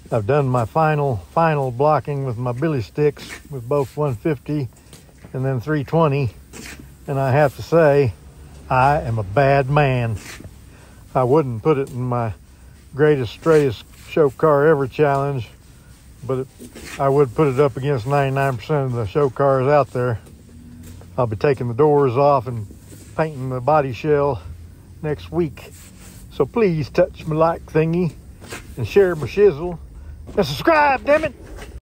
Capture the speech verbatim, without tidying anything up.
I've done my final, final blocking with my billy sticks with both one fifty and then three twenty. And I have to say, I am a bad man. I wouldn't put it in my greatest, straightest show car ever challenge, but it, I would put it up against ninety-nine percent of the show cars out there. I'll be taking the doors off and painting the body shell next week. So please touch my like thingy and share my shizzle and subscribe, damn it!